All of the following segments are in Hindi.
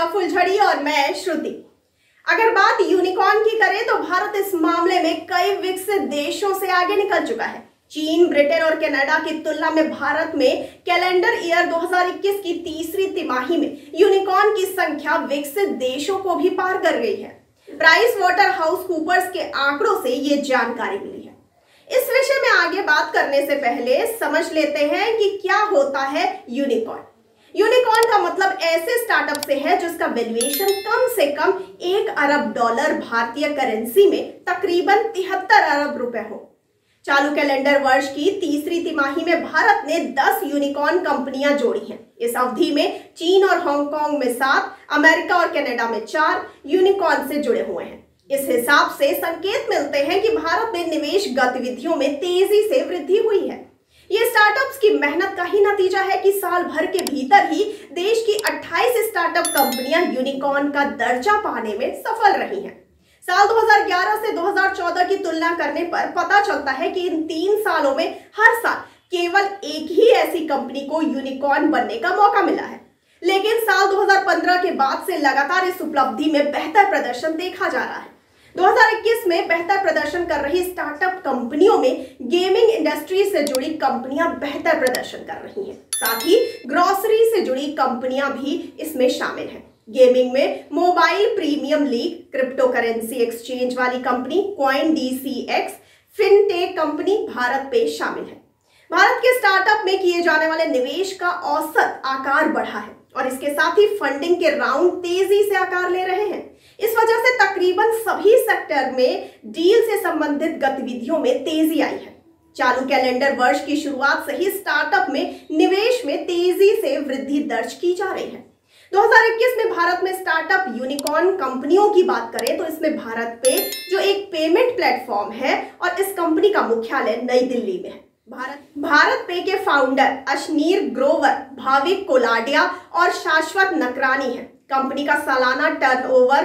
फुलझड़ी और मैं श्रुति। अगर बात यूनिकॉर्न की करें तो भारत इस मामले में कई विकसित देशों से आगे निकल चुका है। चीन, ब्रिटेन और कनाडा की तुलना में भारत में कैलेंडर ईयर 2021 की तीसरी तिमाही में यूनिकॉर्न की संख्या विकसित देशों को भी पार कर गई है। प्राइस वाटर हाउस कूपर्स के आंकड़ों से ये जानकारी मिली है। इस विषय में आगे बात करने से पहले समझ लेते हैं कि क्या होता है यूनिकॉर्न। यूनिकॉर्न का मतलब ऐसे स्टार्टअप से है जिसका वैल्यूएशन कम से कम $1 अरब भारतीय करेंसी में तकरीबन 73 अरब रुपए हो। चालू कैलेंडर वर्ष की तीसरी तिमाही में भारत ने 10 यूनिकॉर्न कंपनियां जोड़ी हैं। इस अवधि में चीन और हांगकांग में 7, अमेरिका और कनाडा में 4 यूनिकॉर्न से जुड़े हुए हैं। इस हिसाब से संकेत मिलते हैं कि भारत में निवेश गतिविधियों में तेजी से वृद्धि हुई है। ये स्टार्टअप्स की मेहनत का ही नतीजा है कि साल भर के भीतर ही देश की 28 स्टार्टअप कंपनियां यूनिकॉर्न का दर्जा पाने में सफल रही हैं। साल 2011 से 2014 की तुलना करने पर पता चलता है कि इन 3 सालों में हर साल केवल एक ही ऐसी कंपनी को यूनिकॉर्न बनने का मौका मिला है। लेकिन साल 2015 के बाद से लगातार इस उपलब्धि में बेहतर प्रदर्शन देखा जा रहा है। 2021 में बेहतर प्रदर्शन कर रही स्टार्टअप कंपनियों में गेमिंग इंडस्ट्री से जुड़ी कंपनियां बेहतर प्रदर्शन कर रही हैं। साथ ही ग्रोसरी से जुड़ी कंपनियां भी इसमें शामिल हैं। गेमिंग में mobile premium league, crypto currency exchange वाली company CoinDCX, fintech company Bharat Pe शामिल है। भारत के स्टार्टअप में किए जाने वाले निवेश का औसत आकार बढ़ा है और इसके साथ ही फंडिंग के राउंड तेजी से आकार ले रहे हैं। इस वजह से तकरीबन सभी सेक्टर में डील से संबंधित गतिविधियों में तेजी आई है। चालू कैलेंडर वर्ष की शुरुआत से ही स्टार्टअप में निवेश में तेजी से वृद्धि दर्ज की जा रही है। 2021 में भारत में स्टार्टअप यूनिकॉर्न कंपनियों की बात करें तो इसमें भारत पे जो एक पेमेंट प्लेटफॉर्म है और इस कंपनी का मुख्यालय नई दिल्ली में है। भारत पे के फाउंडर अशनीर ग्रोवर, भाविक कोलाडिया और शाश्वत नकरानी है। कंपनी का सालाना टर्नओवर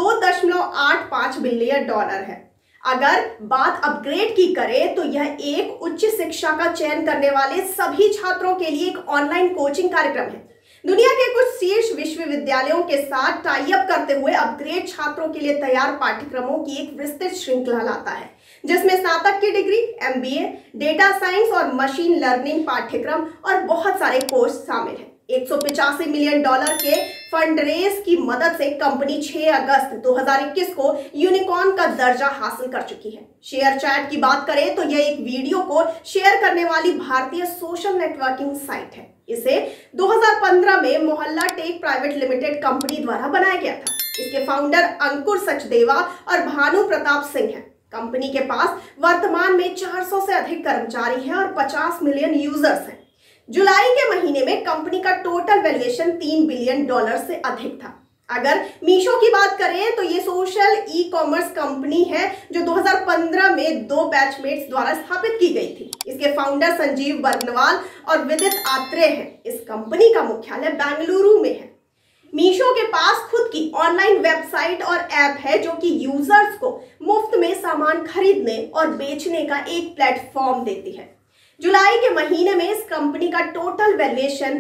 $2.85 बिलियन है। अगर बात अपग्रेड की करें तो यह एक उच्च शिक्षा का चयन करने वाले सभी छात्रों के लिए एक ऑनलाइन कोचिंग कार्यक्रम है। दुनिया के कुछ शीर्ष विश्वविद्यालयों के साथ टाई अप करते हुए अपग्रेड छात्रों के लिए तैयार पाठ्यक्रमों की एक विस्तृत श्रृंखला लाता है, जिसमें स्नातक की डिग्री, MBA, डेटा साइंस और मशीन लर्निंग पाठ्यक्रम और बहुत सारे कोर्स शामिल हैं। $185 मिलियन के फंड रेज की मदद से कंपनी 6 अगस्त 2021 को यूनिकॉर्न का दर्जा हासिल कर चुकी है। शेयर चैट की बात करें तो यह एक वीडियो को शेयर करने वाली भारतीय सोशल नेटवर्किंग साइट है। इसे 2015 में मोहल्ला टेक प्राइवेट लिमिटेड कंपनी द्वारा बनाया गया था। इसके फाउंडर अंकुर सचदेवा और भानु प्रताप सिंह हैं। कंपनी के पास वर्तमान में 400 से अधिक कर्मचारी हैं और 50 मिलियन यूजर्स हैं। जुलाई के महीने में कंपनी का टोटल वैल्यूएशन $3 बिलियन से अधिक था। अगर मीशो की बात करें तो ये सोशल ई-कॉमर्स कंपनी है जो 2015 में 2 बैचमेट्स द्वारा स्थापित की गई थी। इसके फाउंडर संजीव बर्नवाल और विदित आत्रेय हैं। इस कंपनी का मुख्यालय बेंगलुरु में है। मीशो के पास खुद की ऑनलाइन वेबसाइट और ऐप है जो कि यूजर्स को मुफ्त में सामान खरीदने और बेचने का एक प्लेटफॉर्म देती है। जुलाई के महीने में इस कंपनी का टोटल वैल्यूएशन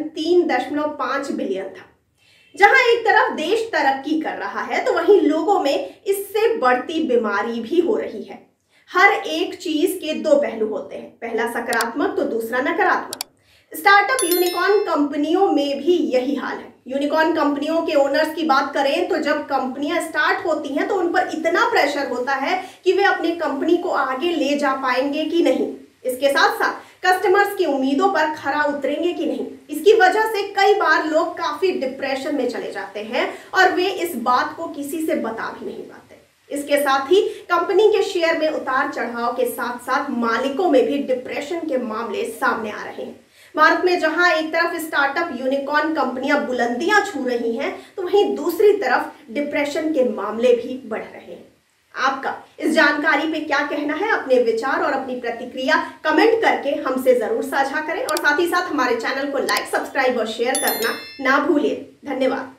3.5 बिलियन था। जहां एक तरफ देश तरक्की कर रहा है तो वहीं लोगों में इससे बढ़ती बीमारी भी हो रही है। हर एक चीज के 2 पहलू होते हैं, पहला सकारात्मक तो दूसरा नकारात्मक। स्टार्टअप यूनिकॉर्न कंपनियों में भी यही हाल है। यूनिकॉर्न कंपनियों के ओनर्स की बात करें तो जब कंपनियां स्टार्ट होती हैं तो उन पर इतना प्रेशर होता है कि वे अपनी कंपनी को आगे ले जा पाएंगे कि नहीं। इसके साथ साथ कस्टमर्स की उम्मीदों पर खरा उतरेंगे कि नहीं। इसकी वजह से कई बार लोग काफी डिप्रेशन में चले जाते हैं और वे इस बात को किसी से बता भी नहीं पाते। इसके साथ ही कंपनी के शेयर में उतार चढ़ाव के साथ साथ मालिकों में भी डिप्रेशन के मामले सामने आ रहे हैं। भारत में जहां एक तरफ स्टार्टअप यूनिकॉर्न कंपनियां बुलंदियां छू रही हैं तो वहीं दूसरी तरफ डिप्रेशन के मामले भी बढ़ रहे हैं। आपका इस जानकारी पे क्या कहना है? अपने विचार और अपनी प्रतिक्रिया कमेंट करके हमसे जरूर साझा करें और साथ ही साथ हमारे चैनल को लाइक, सब्सक्राइब और शेयर करना ना भूलिए। धन्यवाद।